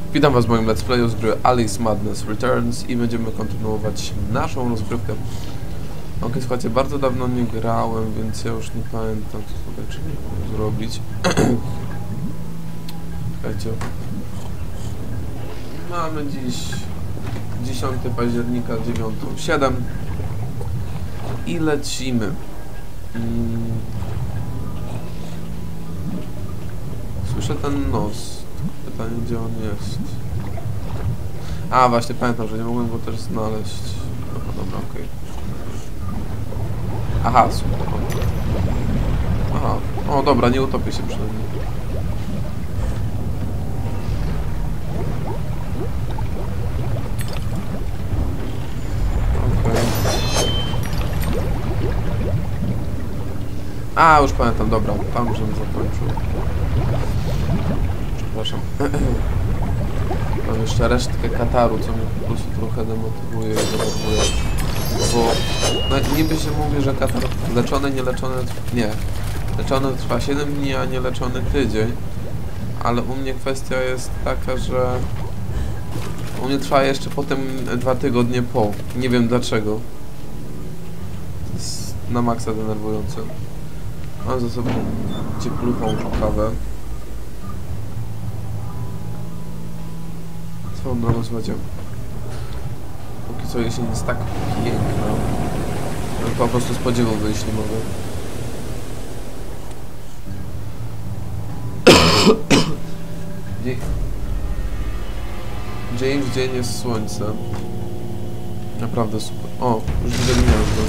Witam was w moim let's playu z gry Alice Madness Returns i będziemy kontynuować naszą rozgrywkę. Ok, słuchajcie, bardzo dawno nie grałem, więc ja już nie pamiętam, co tutaj trzeba zrobić. Słuchajcie. Mamy dziś 10 października 9:07 i lecimy. Słyszę ten nos. Pytanie, gdzie on jest. A, właśnie pamiętam, że nie mogłem go też znaleźć. No dobra, okej. Aha, super. Aha, o dobra, nie utopię się przynajmniej. Okej. A, już pamiętam, dobra, tam żebym zakończył. Przepraszam. Mam jeszcze resztkę kataru, co mnie po prostu trochę demotywuje i denerwuje. Bo no, niby się mówi, że katar leczony, nieleczony... Nie. Leczony trwa 7 dni, a nieleczony tydzień. Ale u mnie kwestia jest taka, że... U mnie trwa jeszcze potem 2 tygodnie po. Nie wiem dlaczego. To jest na maksa denerwujące. Mam ze sobą ciepluchą kawę. Swoją drogą, słuchajcie, póki co jesień jest tak piękna, że po prostu spodziewał wyjść nie mogę. Dzień w dzień jest słońce. Naprawdę super. O, już widzę gniazdo.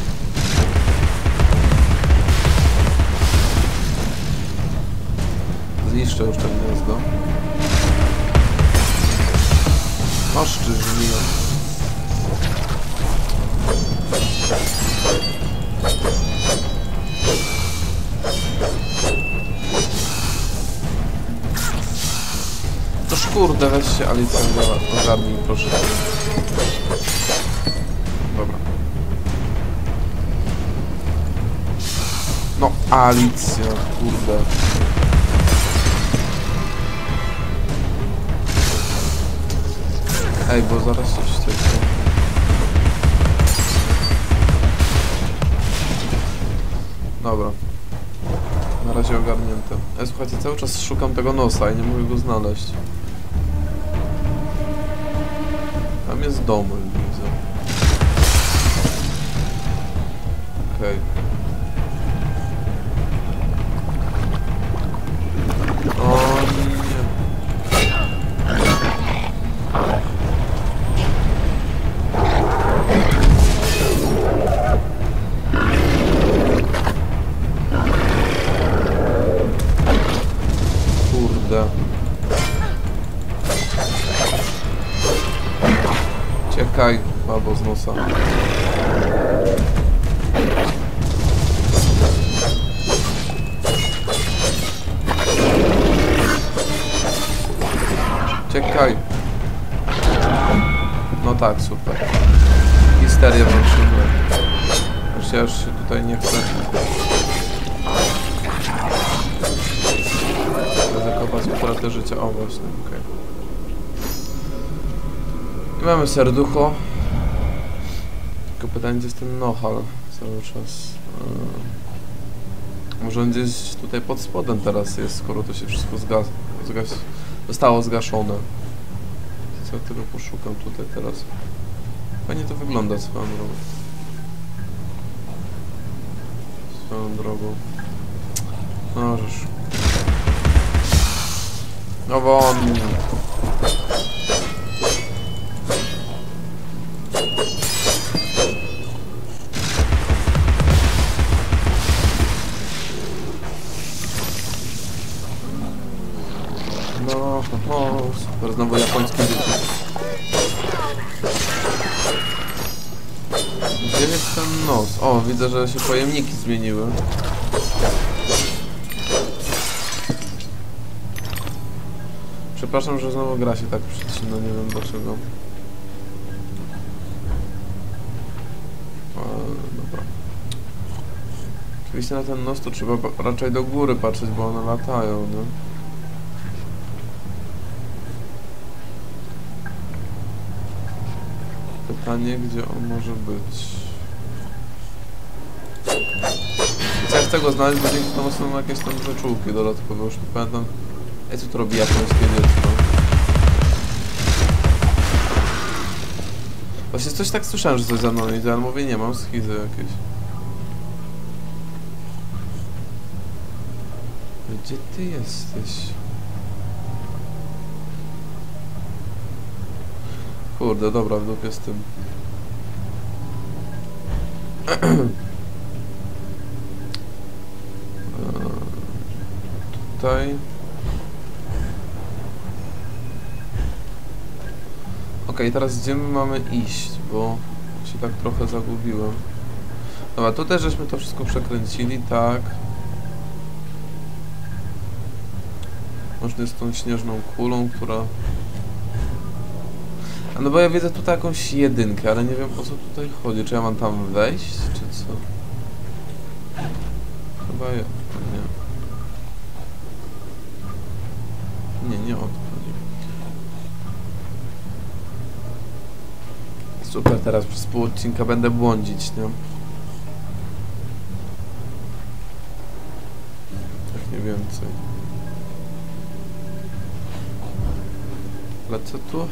Zniszczę już to gniazdo. Oszczy żmiją. Toż kurde, weź się Alicja ogarnij, proszę. Dobra. No, Alicja, kurde. Ej, bo zaraz coś tego. Dobra. Na razie ogarnięte. Słuchajcie, cały czas szukam tego nosa i nie mogę go znaleźć. Tam jest dom, widzę. Okej. O nie. Ciekaj, babo z nosa. Ciekaj. No tak, super. Histerię włączymy. Ja już się tutaj nie chcę ryzykować utratę życia. O właśnie, okej. I mamy serducho. Tylko pytanie, gdzie jest ten nohal cały czas. Może on gdzieś tutaj pod spodem teraz jest, skoro to się wszystko zostało zgaszone. Co ja tego poszukam tutaj teraz? Fajnie to wygląda swoją drogą. Swoją drogą. No żeż. No won. No, super, znowu japońskie dzieci. Gdzie jest ten nos? O, widzę, że się pojemniki zmieniły. Przepraszam, że znowu gra się tak przycina, nie wiem dlaczego. Dobra. Oczywiście na ten nos to trzeba raczej do góry patrzeć, bo one latają, nie? pytanie, gdzie on może być. Więc ja chcę go znaleźć, bo dzięki temu są jakieś tam wyczółki dodatkowe, już nie pamiętam. Ej, co tu robi japońskie dziecko? Właśnie coś tak słyszałem, że coś za mną idzie, ale mówię, nie mam schizy jakieś. Gdzie ty jesteś? Kurde, dobra, w dupie z tym. Tutaj. Okej, teraz gdzie my mamy iść, bo się tak trochę zagubiłem. Dobra, tu też żeśmy to wszystko przekręcili, tak. Można z tą śnieżną kulą, która... A no bo ja widzę tutaj jakąś jedynkę, ale nie wiem, o co tutaj chodzi. Czy ja mam tam wejść, czy co? Chyba ja... nie. Nie o to chodzi. Super, teraz przez pół odcinka będę błądzić, nie? Tak nie więcej. Ale co tu?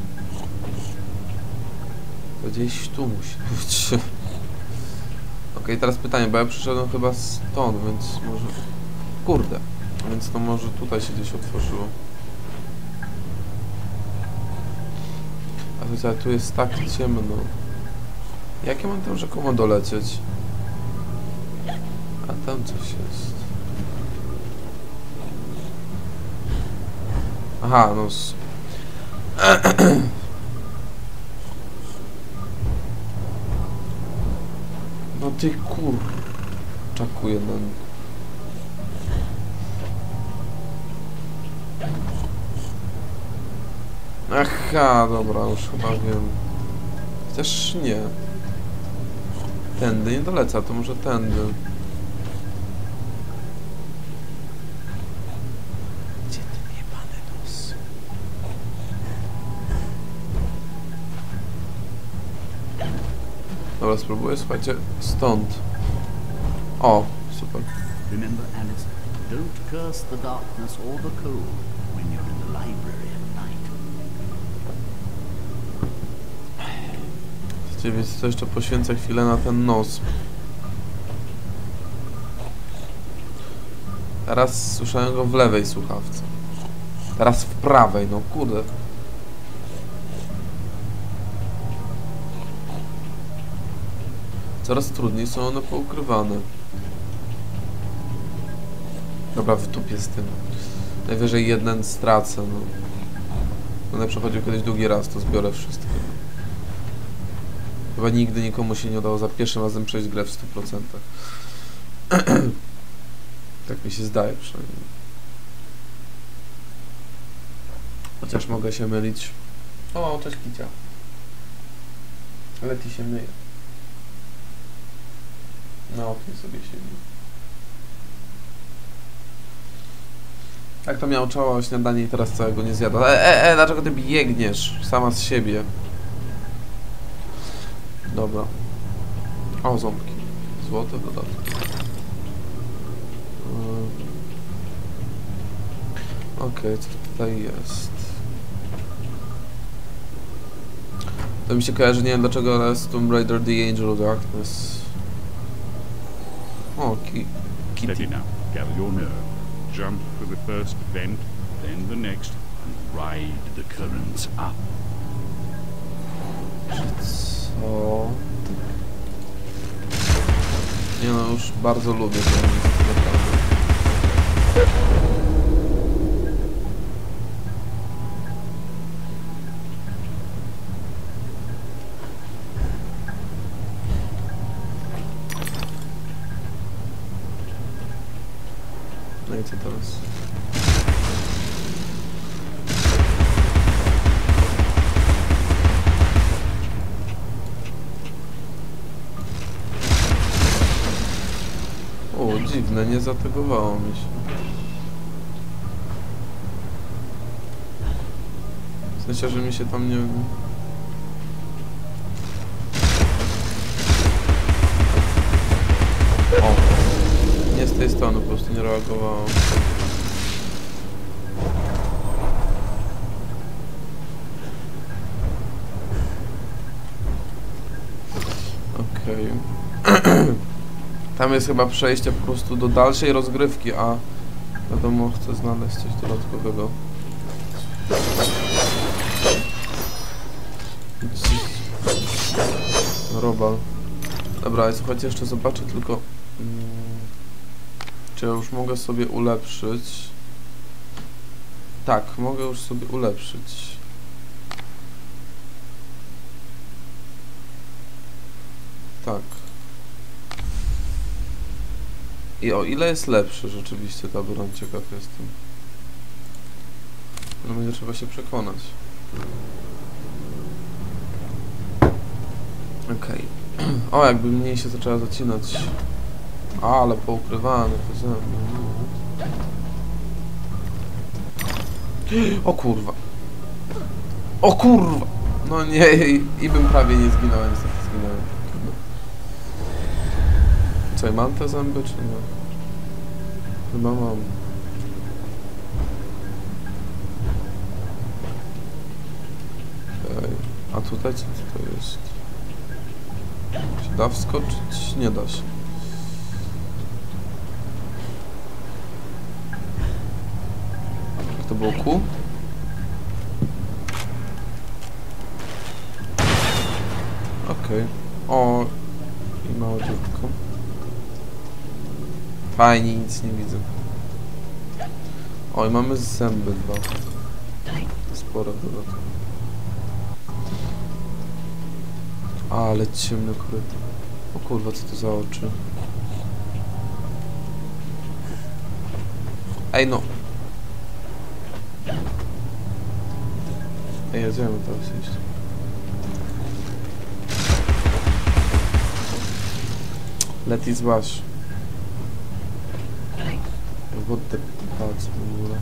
Gdzieś tu musi być. Okej, teraz pytanie, bo ja przyszedłem chyba stąd, więc może... Kurde. Więc to może tutaj się gdzieś otworzyło. A tutaj tu jest tak ciemno. Jak ja mam tam rzekomo dolecieć? A tam coś jest. Aha, no... No ty kurczaku jeden. Aha, dobra, już chyba wiem. Chociaż nie. Tędy nie doleca, to może tędy. Gdzie ten jebany nos? Dobra, spróbuję, słuchajcie, stąd. O, super. Remember, Alice, don't curse the darkness or the cold when you're in the library at night. Chcecie wiedzieć co, jeszcze poświęcę chwilę na ten nos. Teraz słyszałem go w lewej słuchawce. Teraz w prawej, no kurde. Coraz trudniej są one poukrywane. Dobra, w dupie z tym. Najwyżej jeden stracę, no. Będę przechodził kiedyś drugi raz, to zbiorę wszystkie. Chyba nigdy nikomu się nie udało za pierwszym razem przejść grę w 100%. Tak mi się zdaje przynajmniej. Chociaż mogę się mylić. O, cześć Kicia. Ale ty się myje. Na oknie sobie siedzi. Tak to miał czoło śniadanie i teraz całego nie zjada. Dlaczego ty biegniesz? Sama z siebie. Dobra. O, ząbki. Złote dodatki. Okej, co tutaj jest? To mi się kojarzy, nie wiem dlaczego, ale jest Tomb Raider The Angel of Darkness. O, Kitty. Steady now. Gather your nerve. Jump for the first vent, then the next, and ride the currents up. Co? Nie no, już bardzo lubię to naprawdę. No i co teraz? O, dziwne, nie zategowało mi się. W sensie, że mi się tam nie... tej strony po prostu nie reagowało. Okej. Tam jest chyba przejście po prostu do dalszej rozgrywki, a wiadomo, chcę znaleźć coś dodatkowego. Robal. Dobra, ale słuchajcie, jeszcze zobaczę tylko... czy ja już mogę sobie ulepszyć? Tak, mogę już sobie ulepszyć. Tak. I o ile jest lepszy rzeczywiście ta broń, ciekaw jestem. No będzie trzeba się przekonać. Okej. O, jakby mniej się zaczęła zacinać. A, ale poukrywane to ze mną. O kurwa. O kurwa! No nie, i bym prawie nie zginąłem, niestety zginąłem. Co, ja mam te zęby, czy nie? Chyba mam. Okej. A tutaj co to jest? Się da wskoczyć? Nie da się. Jak to było Q? Okej. O, i małe dziurko. Fajnie, nic nie widzę. O, i mamy zęby dwa. Sporo dodatku. Ale ciemny korytarz. O kurwa, co to za oczy? Ej no! Ej, jedziemy teraz iść. Let it wash. What the fuck w ogóle?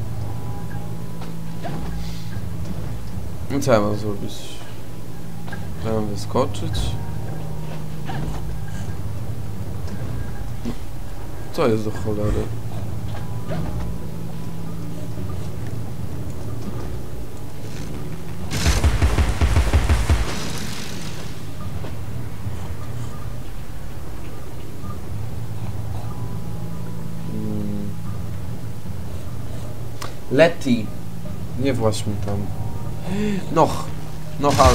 No co ja mam zrobić? Ja mam wyskoczyć? Co jest do cholery? Leti! Nie właź mi tam. Noch! Nochal!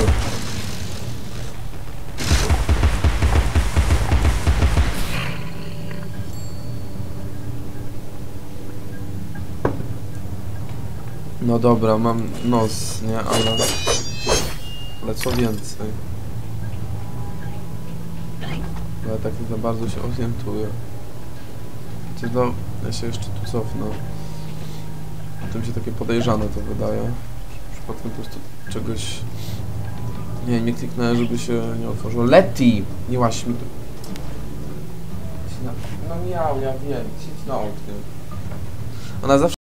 No dobra, mam nos, nie? Ale co więcej? Ja tak nie za bardzo się orientuję. Ja się jeszcze tu cofnę. To mi się takie podejrzane to wydaje. Przypadkiem po prostu czegoś... Nie kliknąłem, żeby się nie otworzyło. Leti! Nie łaś mi tu. No miał, ja wiem. Siedź na oknie. Ona zawsze